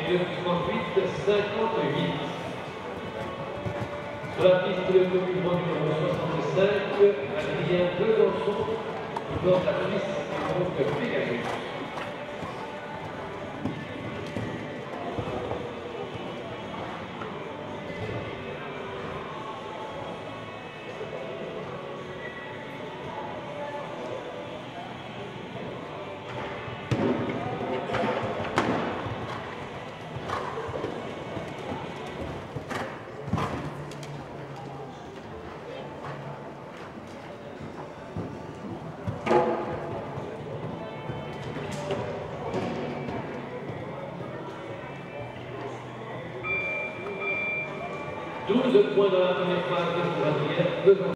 38-58. Sur la piste de document numéro 65, Adrien Besançon, dans la piste du groupe Pégasus. Points dans la première phase pour Adrien Besançon.